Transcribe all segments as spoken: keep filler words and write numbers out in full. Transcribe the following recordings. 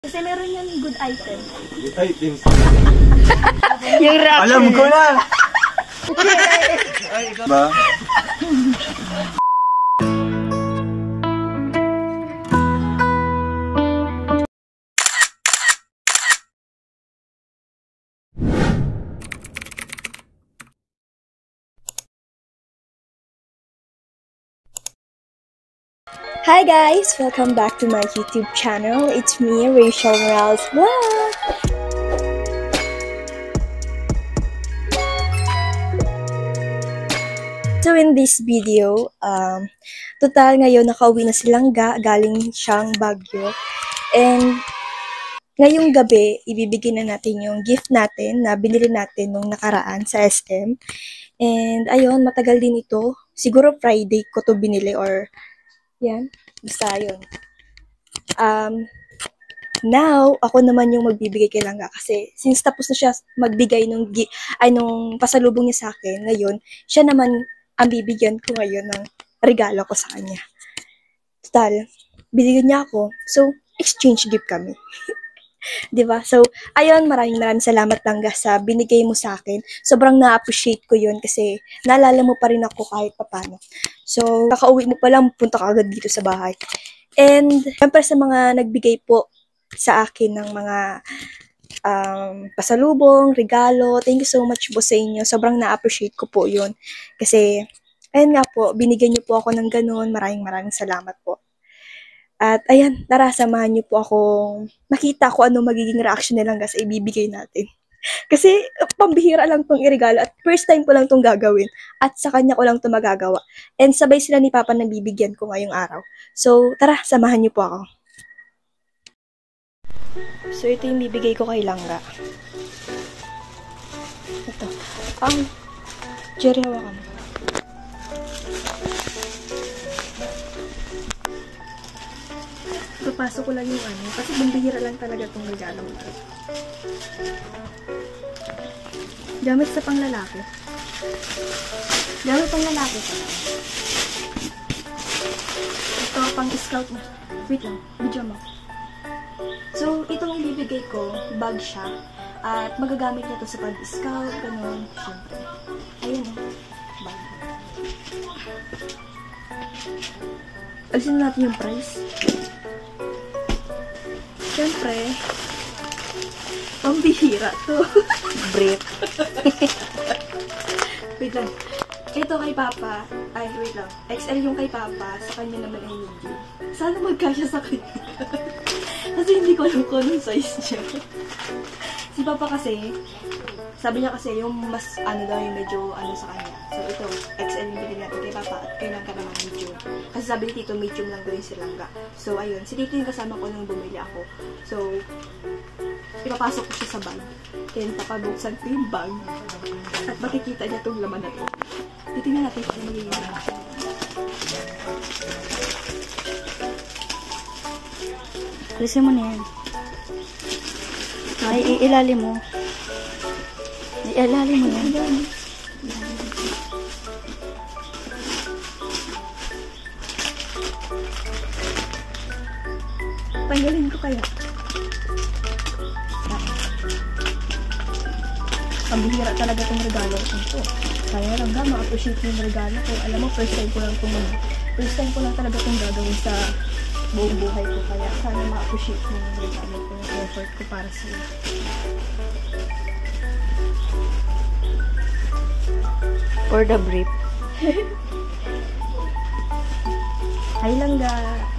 Kasi meron yan good item. Good items. Yung reaction. Alam ko na! Ay, ikaw ba? Hi guys! Welcome back to my YouTube channel. It's me, Rachel Morales Vlog! So in this video, um, total ngayon nakauwi na silang ga, galing siyang Baguio. And ngayong gabi, ibibigay na natin yung gift natin na binili natin nung nakaraan sa S M. And ayun, matagal din ito. Siguro Friday ko to binili or yan, basta yun. Um, now, ako naman yung magbibigay kay Langga kasi since tapos na siya magbigay nung, ay, nung pasalubong niya sa akin, ngayon, siya naman ang bibigyan ko ngayon ng regalo ko sa kanya. Total, binigyan niya ako. So, exchange gift kami. Diba? So, ayun, maraming maraming salamat Langga sa binigay mo sa akin. Sobrang na-appreciate ko yun kasi naalala mo pa rin ako kahit papano. So, kakauwi mo pa lang, punta ka agad dito sa bahay. And, syempre sa mga nagbigay po sa akin ng mga um, pasalubong, regalo, thank you so much po sa inyo. Sobrang na-appreciate ko po yun. Kasi, ayun nga po, binigyan niyo po ako ng ganun. Maraming maraming salamat po. At ayan, tara, samahan niyo po akong makita ko ano magiging reaction nilang sa ibibigay natin. Kasi pambihira lang tong iregalo at first time ko lang tong gagawin at sa kanya ko lang to magagawa. And sabay sila ni Papa nang bibigyan ko ngayong araw. So tara, samahan niyo po ako. So ito yung bibigay ko kay Langga. Ito. Ang um, Jerry, hawakan mo. Papasok ko lang yung ano, kasi bambihira lang talaga itong regalo ko. Gamit sa panglalaki. Gamit pang lalaki pa. Ito, pang scout na. Wait lang, video mo. So, itong ibibigay ko, bag siya. At magagamit niya to sa pag-scout, ganun. Siyempre. Ayun o, bag. Alisin natin yung price. Siyempre, pambihira to. Brief. Wait lang. Ito kay Papa. Ay, wait lang. X L yung kay Papa. Sa kanya naman ay medium. Sana magkasya sa kanya. Kasi hindi ko alam kung anong size niya. Si Papa kasi, sabi niya kasi yung mas ano daw yung medyo ano sa kanya. So ito, X L yung bigyan natin kay Papa at kay Langga naman medium. Kasi sabi ni Tito, medium lang daw yung si Langga. So ayun, si Tito yung kasama ko nung bumili ako. So, ipapasok ko siya sa bag. Kaya papabuksan ko yung bag. At makikita niya itong laman na ito. Titingnan natin kung ano magiging laman. Alisin mo na yan. Ay, ilalim mo. Ilalim mo yan. Tanggalin ko kaya. Pambihira talaga itong regalo ko ito. Kaya lang ga, ma-appreciate yung regalo ko. Alam mo, first time ko lang itong first time ko lang talaga itong gagawin sa buong buhay ko. Kaya sana ma-appreciate yung regalo ko, yung effort ko para sa'yo. For the brief. Hi Langga.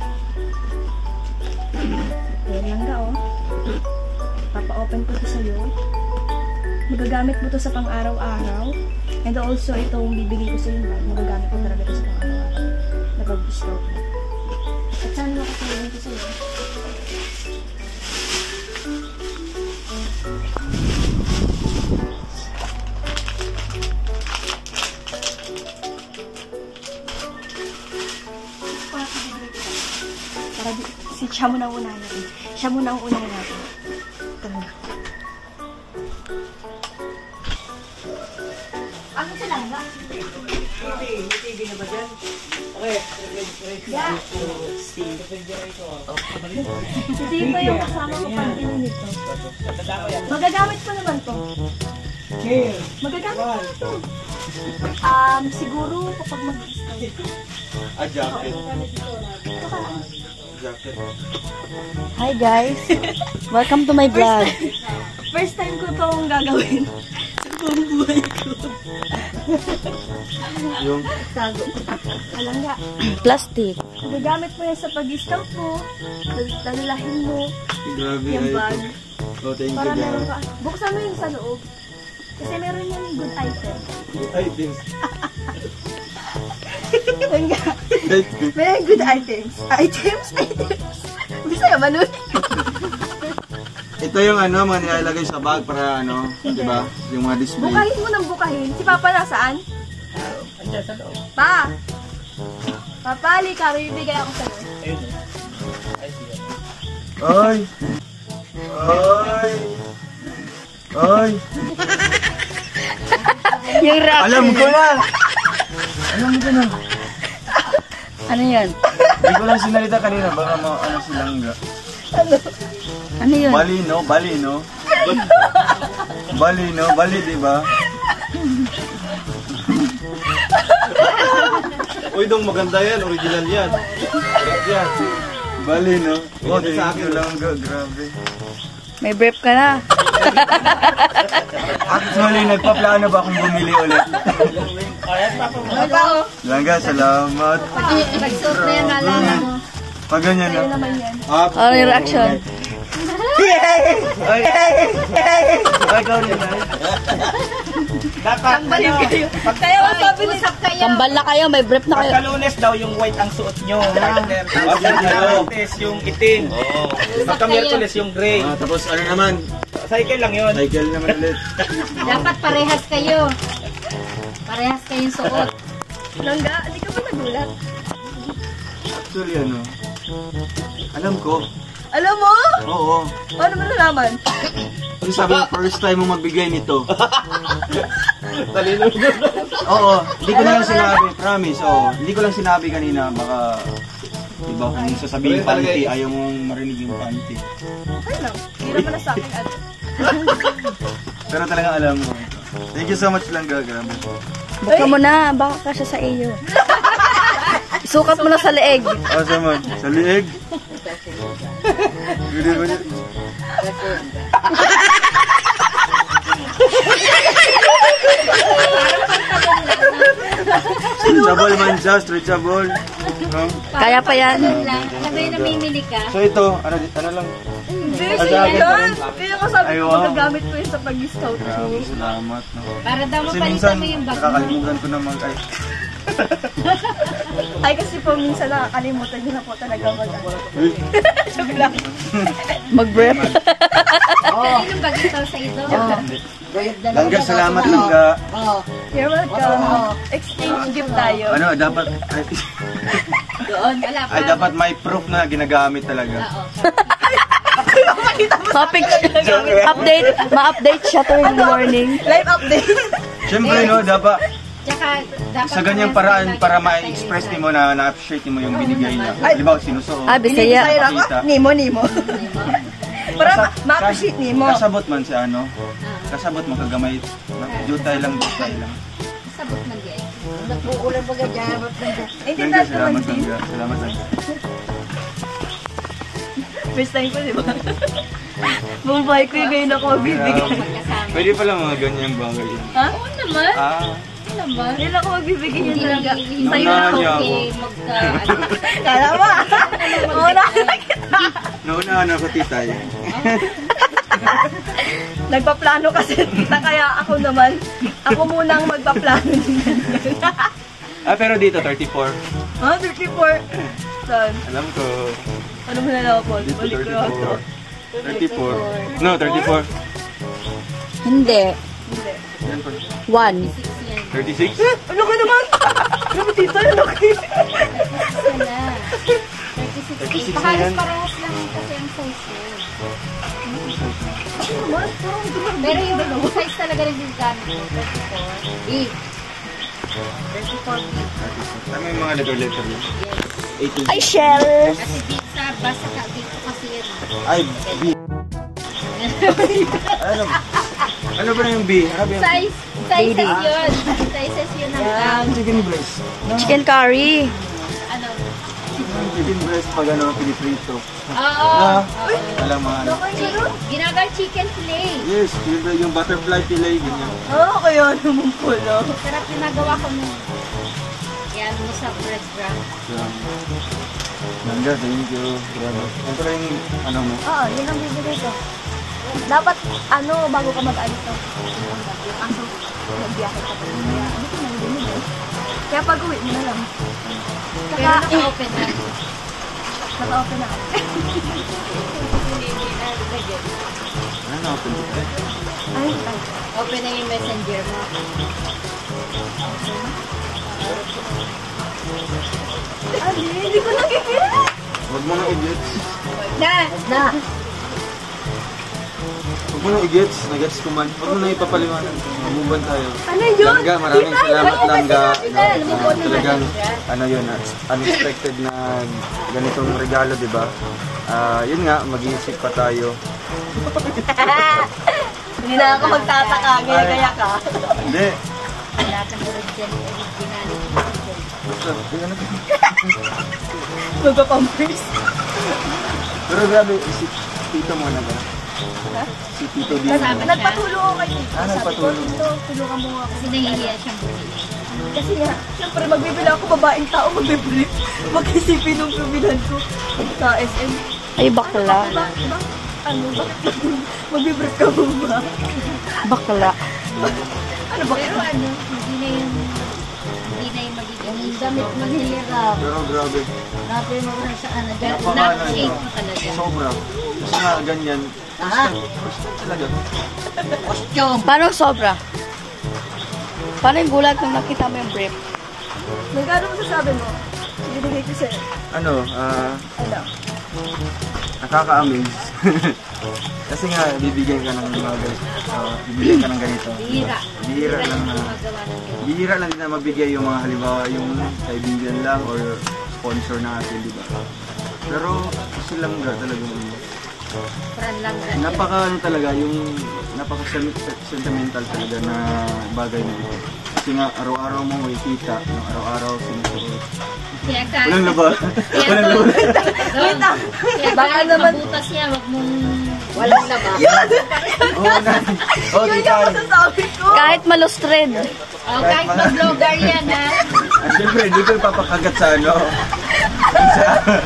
Ayan Langga oh. Papa-open ko ito sa'yo. Magagamit mo to sa pang-araw-araw. And also, itong bibigay ko sa iyo, magagamit ko talaga ito sa pang-araw-araw. Napag-discount mo. At sana makatulong ko sa iyo. Para si siya muna ang unahin natin. Siya muna ang unahin natin. Ito na. Ano sa Langga? May T V na ba dyan? Dito yung kasama ko pag nito. Magagamit ko naman to. Magagamit ko na to. Um, siguro kapag mag-start. A jacket. Jacket. Hi guys! Welcome to my vlog. First time ko itong gagawin. Sa buong buhay ko. Yung Tago. Alangga. Plastic. Gagamit mo yan sa pag-scout mo. Dalalahin mo. grabe Yung ay. bag. Oh, thank you, Para meron God. ka. Buksan mo yung sa loob. Kasi meron yung good item. Ay, things. Alangga. Meron good items. Items? Items. Bisa ya, Manu? Ito yung ano, mga nilalagay sa bag para ano, di ba? Yung mga display. Bukahin mo ng bukahin. Si Papa nasaan? Andiyan sa loob. Pa! Papa, halika. May bibigay ako sa'yo. Ayun o. Ay, sige. Ay! Ay! Ay! Yung reaction. Alam ko na! Alam ko na! Ano yan? Hindi ko lang sinalita kanina, baka mo ano silang ga. Ano yun? Balino, balino. Balino, bali, di ba? Uy, dong maganda yan, original yan. Correct yan. Balino. Oh, Bigyan sa thank you akin. lang ga, grabe. May brief ka na. Actually, nagpaplano ba akong bumili ulit? Ayan, papa mo. Langga, salamat. Nag-suot na yan, naalala mo. Pag ganyan na. Sa'yo naman yan. Ano yung reaction? Ay! Ay, ikaw rin ay. Dapat, Balik kayo. Kaya masabi nila. Kambal na kayo, may brief na kayo. pagka Lunes daw yung white ang suot nyo. Partner. Ah, Pagka oo. Martes yung itim. Pagka Miyerkules yung gray. Ah, tapos ano naman? Cycle lang yun. Cycle naman ulit. Dapat parehas kayo. Parehas kayong suot. Langga, hindi ka ba nagulat? Actually, ano? Alam ko. Alam mo? Oo. Paano mo nalaman? Kasi sabi mo, first time mo magbigay nito. Talino yun. Oo. Hindi ko na lang sinabi. Promise. Oo. Hindi ko lang sinabi kanina. Baka, iba kung sasabihin Pero talaga panty, eh. ayaw mong marinig yung panty. Okay lang. Hindi naman na sa akin. Ano. Pero talagang alam mo. Thank you so much lang, Grabe. Buka mo na, baka kasya sa iyo. Isukat mo na sa leeg. Ah, sama. Sa liig. Pwede ba niya? Stretchable man siya, stretchable. No? Kaya pa yan. Lang, alam mo yung namimili ka? So ito, ano, ano lang. Hindi, Ah, sige sa akin yun. pa rin. Kaya ko sabi Ay, ko, wow. magagamit ko yun sa pag-scout ko. Grabe, salamat. No? Para daw Kasi mapalitan minsan, mo yung bag mo. nakakalimutan ko na mag... Ay, Ay, kasi po minsan nakakalimutan nyo na po talaga mag uy, Joke lang. Mag-brief. Ano yung bag ito sa ito? Langga, salamat Langga. You're welcome. Exchange gift tayo. Ano, dapat... Ay, Wala pa. ay, dapat may proof na ginagamit talaga. Oo. Topic, update, ma-update siya tuwing morning. Live update. Siyempre, no, dapat... Tsaka, dapat Sa ganyang paraan, para ma-express ni mo na na-appreciate ni mo yung binigay niya. Di ba, sinusuot. Ah, Bisaya. Bisaya lang Pakita. ako. Nimo, Nimo. Para Kasa- ma-appreciate Nimo. Kasabot man si ano. Kasabot mo kagamay. Jutay lang, jutay lang. sabot man di ay. Hindi Langga, natin salamat naman. Langga. Salamat Langga. First time ko, di ba? Buong buhay ko yung ngayon ako magbibigay. Magkasama. Pwede pala mga ganyang bagay yan. Ha? Oo naman. Ah, Oo naman. Hindi na ako magbibigay yun Hindi talaga. hindi Sa'yo Naunahan na ako. niya ako. okay magka ano. Kala mo. Oo na kita. naunahan ako titay. Nagpaplano kasi tita, kaya ako naman. Ako munang magpaplano din. Ah, pero dito, thirty-four. Ha? thirty-four? Saan? Alam ko. Ano mo na lang ako? Dito, Balik ko ako. thirty-four. thirty-four. No, thirty-four. Hindi. Hindi. One. thirty-six? Ano ka naman? Ano ba tita? Ano ka? Wala. thirty-six thirty-six. na Pahalos yan. parehas lang kasi ang size ko. Ano naman? Parang hindi mo- Pero yung size talaga ng gamit ko, thirty-four. Eh, thirty-four B. Tama yung mga letter-letter niya. A to B. Ay, Shell! Kasi dito sa basa ka dito kasi yan. Ay, B. Ano? Ano ba na yung B? Ano ba yung B? Size, sizes yun. Sizes yun ang Ang chicken breast. Chicken curry. ano. Ang chicken breast pag ano, piniprito. Oo. Na, alam mga ano. Ginagal chicken fillet. Yes, yung, yung butterfly fillet, ganyan. Oo, kaya naman pala. Sarap ginagawa ko nung yan mo sa bread wrap. So, Nangga, thank you. Grabe. Ito lang yung ano mo. Oo, yun ang bibigay ko. Dapat, ano, bago ka mag-alis to. Aso, nagbiyahe ka pa. Kaya, hindi ko nang binigay. Kaya pag-uwi mo na lang. Pero naka-open na. Naka-open na ako. Ano na, open dito. Ay, ay. Open na yung messenger mo. Ay, hindi ko nakikita. Huwag mo na i-gets. Na! Na. Huwag mo na i-gets. Nag-gets ko man. Huwag mo na ipapaliwanag. Mamuban tayo. Ano yun? Langga, maraming salamat Langga. No, na. na, talagang, ano yun, ah, unexpected na ganitong regalo, di ba? Ah, yun nga, mag-iisip pa tayo. Hindi na ako magtataka. Gaya-gaya ka. Hindi. Wala kang original originality. Basta, di ano to? Magpapampers. Pero grabe, si Tito mo na ba? Si Tito din. Kasama siya. Nagpatulong ako kay Tito. Ah, nagpatulong. Sabi ko, Tito, tulungan mo ako. Kasi nahihiya siyang bumili. Kasi nga, siyempre magbibili ako babaeng tao, magbibili. Mag-isipin nung bibilan ko sa S M. Ay, bakla. Ba, ba, ano, bakit magbibrief ka mo ba? Bakla. Ano ba? Pero ano, hindi na yung hindi na yung magiging damit maghilirap. Pero grabe, Natin mo na sa ano, napaka not ano shape ito. mo talaga. Sobra. Kasi nga ganyan. Ah, First time talaga. costume. Paano sobra? Paano yung gulat nung nakita mo yung brief? Nagkano mo sasabi mo? Binigay ko sa'yo. Ano, ah, Ano? nakaka-amaze. Kasi nga, bibigyan ka ng mga ganito. Uh, bibigyan ka ng ganito. Bihira. Bihira lang yung na. gumagawa ng ganyan. Bihira lang din na magbigay yung mga halimbawa, yung kaibigan lang or sponsor natin, di ba? Pero, kasi lang ga talaga. Fran lang na. Napaka, ano talaga, yung napaka sentimental talaga na bagay na ito. Kasi nga, araw-araw mo makikita, no? Araw-araw sinusunod. Kaya ka, Walang laba. kaya Walang to, laba. Dong, kaya Baka kahit naman- mabutas niya, wag mong walang laba. Oo, na. Oo, di Yun yung tayo. masasabi ko. Kahit malustred. Oh, kahit mag-vlogger yan, ha? Ah, siyempre, hindi ko ipapakagat sa ano. Sa,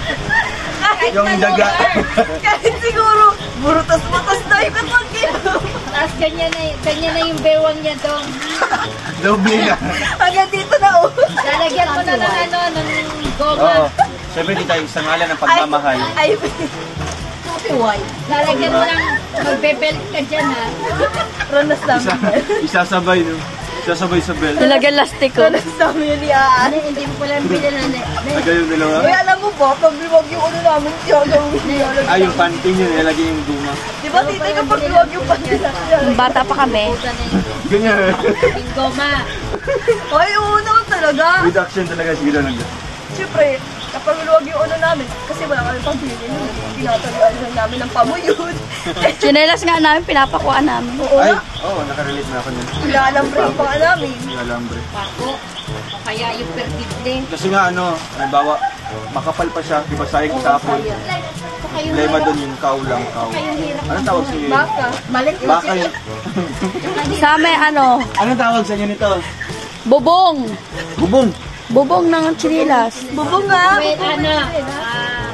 yung daga. Kahit siguro, burutas-butas na yung katagin. Tapos ganyan na, ganyan na yung bewang niya, Dong. Doble na. Hanggang dito na, oh. Lalagyan mo na ng ano, ng goma. Oo. Siyempre, di tayo sa ngalan ng pagmamahal. Ay, happy wife. Lalagyan mo ng magbe-belt ka dyan, ha? Ronas Isa, namin. isasabay, no? Isasabay sa belt. Nilagyan lastiko. Ronas namin yun iyaan. Ano, hindi mo pala bilan na. Tagay yung dalawa. Uy, alam mo ba, pag liwag yung ano namin, siya gawin niya. Ah, yung panty nyo, nilagay yung guma. Di ba, tita, kapag liwag yung pantila siya? Nung bata pa kami. Puta na yung Ganyan. yung goma. Ay, oo naman talaga. With action talaga sila nag Siyempre, kapag liwag yung ano namin, kasi wala kami pambili nun. Tinatalian lang namin ng pamuyod. Chinelas nga namin, pinapakuan namin. Oo Ay, na, oo, oh, nakarelate na ako nun. ilalambre pa nga namin. Yung alambre. Pako. O kaya yung perdible. Kasi nga ano, halimbawa, makapal pa siya, di ba sayang itapon. Saka yung Problema doon yung kaw lang, kaw. Anong tawag sa inyo? Baka, malik na Baka yun. Sa amin, ano, Anong tawag sa inyo nito? bubong. Bubong. Bubong ng chinilas. Bubong nga. Wait, ano? Ah,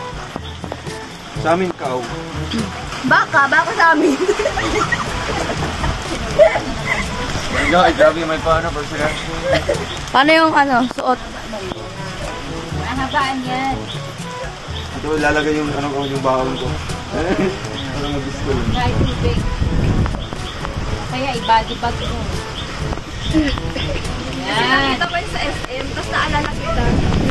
Sa amin, kaw. Baka, baka sa amin. Yo, ay grabe may paano pag sila. Paano yung ano, suot? mahabaan yan. Ito ilalagay yung ano ko yung bahon ko. Parang mag-gusto yun. Kahit tubig. Kaya i-body bag mo. Yan. Nakita ko yun sa S M, tapos naalala kita.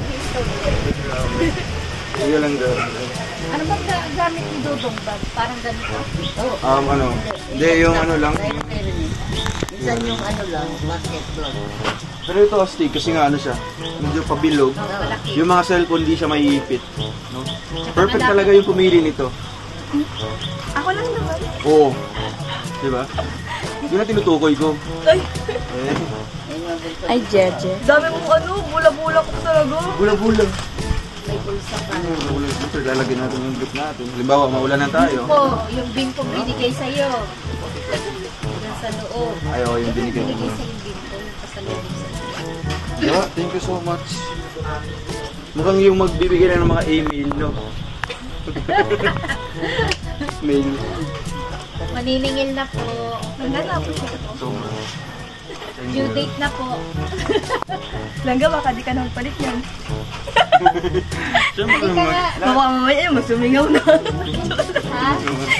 Iyo lang daw. Ano bang ga- gamit ni Dodong bag? Parang ganito. Um, ano? Hindi, yung ano lang. Yung, Minsan yung ano lang, basketball. Pero ito astig kasi nga ano siya, medyo pabilog. Yung mga cellphone di siya maiipit. No? Perfect talaga yung pumili nito. Ako lang naman. Oo. Diba? Yun na tinutukoy ko. Ay, Eh, Ay, Jeje. dami mong ano, bula-bula ko talaga. bula-bula. May pulsa pa. Ano, bula. Siyempre, lalagyan natin yung group natin. Halimbawa, maulan na tayo. Po, yung bin ko binigay sa'yo. Yan sa loob. Ay, oo, yung binigay ko. Binigay sa'yo yung bin ko. Yung pasalubong sa'yo. Yeah, thank you so much. Mukhang yung magbibigay na ng mga email, no? Mail. Maniningil na po. Langga po siya. So much. Thank Due you. date na po. Langga, baka di ka nang palit yan. Siyempre Hindi ka naman. nga. Baka mamaya eh, magsumingaw na. Ha?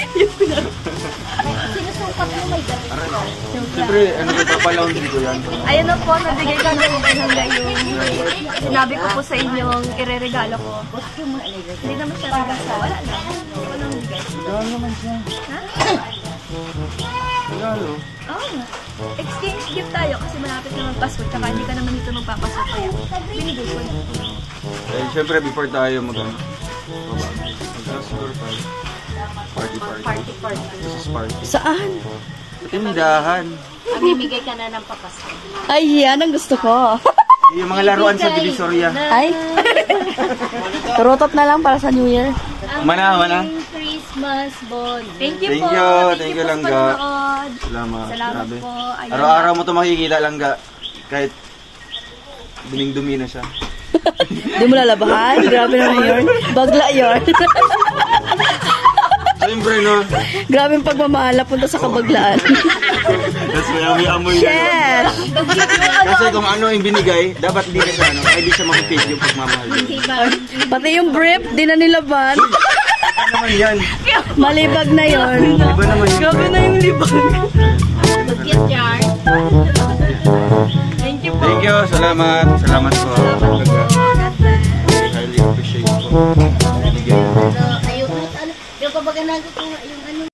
Sinusukat mo may damit ko. Siyempre, ano ba, papalaundin ko yan. Ayan na po, nabigay ka na po kay Langga yung sinabi ko po sa inyong ireregalo ko. Hindi naman siya regalo. Wala lang. Walang bigay. Regalo naman siya. Ha? Regalo. Oo nga. Exchange gift tayo kasi malapit na magpasko. Tsaka hindi ka naman dito magpapasko. Kaya binigay ko na. Eh, siyempre, before tayo mag ano, baba, mag-ascore tayo. Party, party. Party party. This is party. Saan? Sa tindahan. Mamimigay ka na ng papasko. Ay, yan ang gusto ko. Yung mga laruan sa Divisoria. Ay. Turutot na lang para sa New Year. Mana, mana. Ang Christmas ball. Thank you Thank po. you, Thank, thank you you, po Langga. sa panonood. Salamat. Salamat Grabe. po. Ayun. Araw-araw mo ito makikita lang ga. Kahit duming-dumi na siya. Hindi mo lalabahan. Grabe naman yun. Bagla yun. Siyempre, no? Grabe yung pagmamahal punta sa kabaglaan. That's why may amoy na. Yes! Kasi kung ano yung binigay, dapat hindi na siya, ano, ay di siya makipid yung pagmamahal. Hindi ba? Pati yung brief, di na nilaban. Ano naman yan? Malibag na yon. Iba naman yun. Grabe na yung libag. Mag-gift jar. Thank you po. Thank you. Salamat. Salamat po. Talaga. Highly appreciate po. Binigyan. Ano, ayun, ano, yung kapag nagkukuha, yung ano